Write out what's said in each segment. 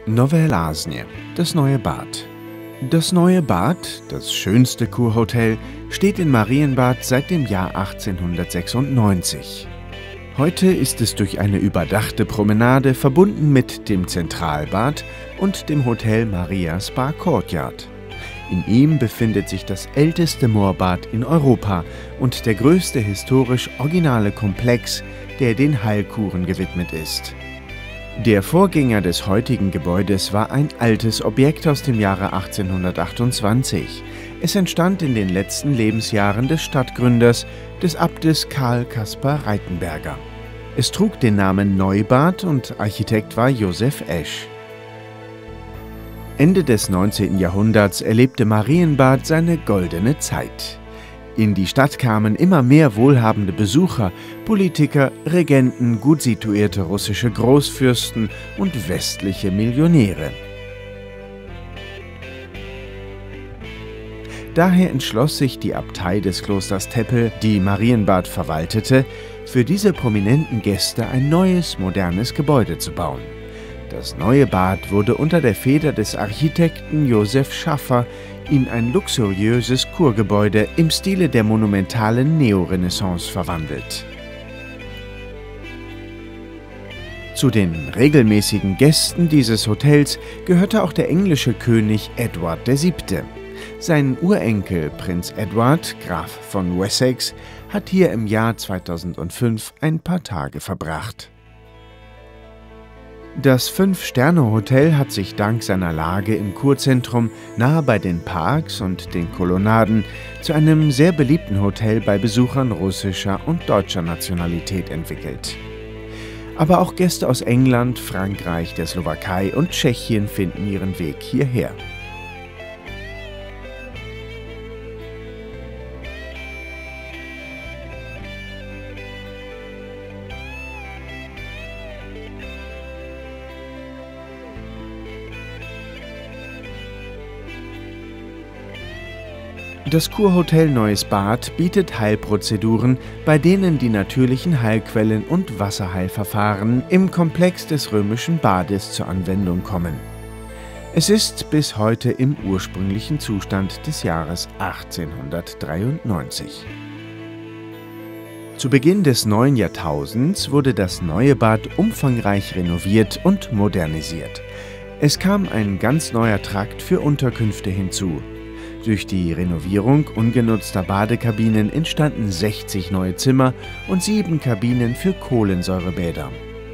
Nové Lázně, das neue Bad. Das neue Bad, das schönste Kurhotel, steht in Marienbad seit dem Jahr 1896. Heute ist es durch eine überdachte Promenade verbunden mit dem Zentralbad und dem Hotel Maria Spa Courtyard. In ihm befindet sich das älteste Moorbad in Europa und der größte historisch originale Komplex, der den Heilkuren gewidmet ist. Der Vorgänger des heutigen Gebäudes war ein altes Objekt aus dem Jahre 1828. Es entstand in den letzten Lebensjahren des Stadtgründers, des Abtes Karl Caspar Reitenberger. Es trug den Namen Neubad und Architekt war Joseph Esch. Ende des 19. Jahrhunderts erlebte Marienbad seine goldene Zeit. In die Stadt kamen immer mehr wohlhabende Besucher, Politiker, Regenten, gut situierte russische Großfürsten und westliche Millionäre. Daher entschloss sich die Abtei des Klosters Teppel, die Marienbad verwaltete, für diese prominenten Gäste ein neues, modernes Gebäude zu bauen. Das neue Bad wurde unter der Feder des Architekten Josef Schaffer in ein luxuriöses Kurgebäude im Stile der monumentalen Neorenaissance verwandelt. Zu den regelmäßigen Gästen dieses Hotels gehörte auch der englische König Edward VII. Sein Urenkel Prinz Edward, Graf von Wessex, hat hier im Jahr 2005 ein paar Tage verbracht. Das Fünf-Sterne-Hotel hat sich dank seiner Lage im Kurzentrum nahe bei den Parks und den Kolonnaden zu einem sehr beliebten Hotel bei Besuchern russischer und deutscher Nationalität entwickelt. Aber auch Gäste aus England, Frankreich, der Slowakei und Tschechien finden ihren Weg hierher. Das Kurhotel Neues Bad bietet Heilprozeduren, bei denen die natürlichen Heilquellen und Wasserheilverfahren im Komplex des römischen Bades zur Anwendung kommen. Es ist bis heute im ursprünglichen Zustand des Jahres 1893. Zu Beginn des neuen Jahrtausends wurde das neue Bad umfangreich renoviert und modernisiert. Es kam ein ganz neuer Trakt für Unterkünfte hinzu. Durch die Renovierung ungenutzter Badekabinen entstanden 60 neue Zimmer und 7 Kabinen für Kohlensäurebäder.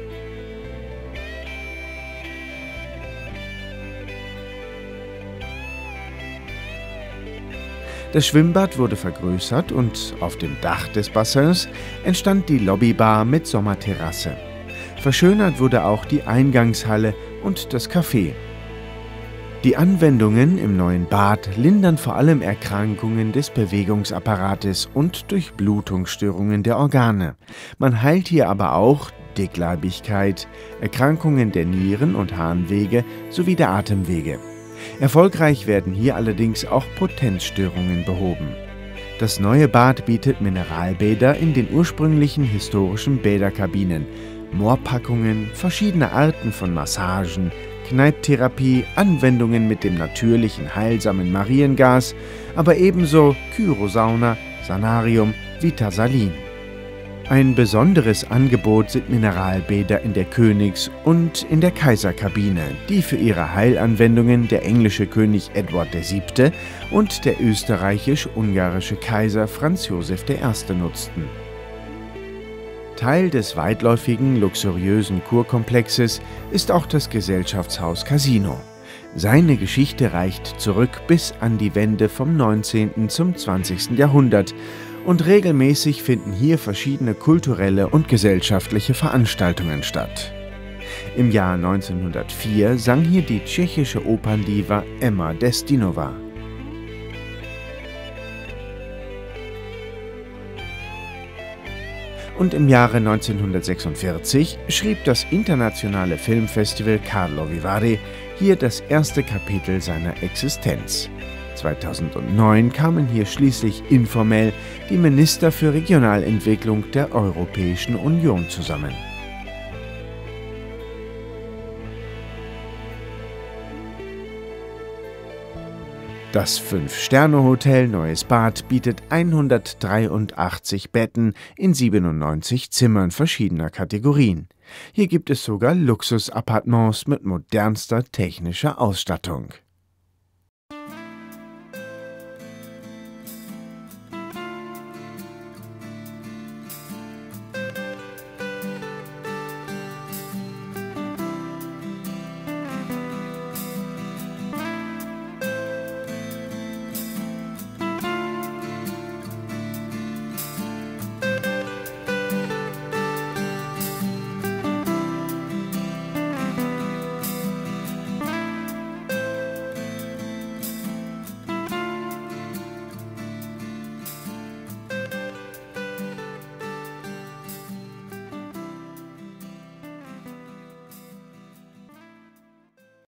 Das Schwimmbad wurde vergrößert und auf dem Dach des Bassins entstand die Lobbybar mit Sommerterrasse. Verschönert wurde auch die Eingangshalle und das Café. Die Anwendungen im neuen Bad lindern vor allem Erkrankungen des Bewegungsapparates und Durchblutungsstörungen der Organe. Man heilt hier aber auch Dickleibigkeit, Erkrankungen der Nieren- und Harnwege sowie der Atemwege. Erfolgreich werden hier allerdings auch Potenzstörungen behoben. Das neue Bad bietet Mineralbäder in den ursprünglichen historischen Bäderkabinen, Moorpackungen, verschiedene Arten von Massagen, Kneipptherapie, Anwendungen mit dem natürlichen, heilsamen Mariengas, aber ebenso Kyrosauna, Sanarium, Vitasalin. Ein besonderes Angebot sind Mineralbäder in der Königs- und in der Kaiserkabine, die für ihre Heilanwendungen der englische König Edward VII. Und der österreichisch-ungarische Kaiser Franz Joseph I. nutzten. Teil des weitläufigen, luxuriösen Kurkomplexes ist auch das Gesellschaftshaus Casino. Seine Geschichte reicht zurück bis an die Wende vom 19. zum 20. Jahrhundert und regelmäßig finden hier verschiedene kulturelle und gesellschaftliche Veranstaltungen statt. Im Jahr 1904 sang hier die tschechische Operndiva Emma Destinova. Und im Jahre 1946 schrieb das internationale Filmfestival Karlovy Vary hier das erste Kapitel seiner Existenz. 2009 kamen hier schließlich informell die Minister für Regionalentwicklung der Europäischen Union zusammen. Das 5-Sterne-Hotel Neues Bad bietet 183 Betten in 97 Zimmern verschiedener Kategorien. Hier gibt es sogar Luxusappartements mit modernster technischer Ausstattung.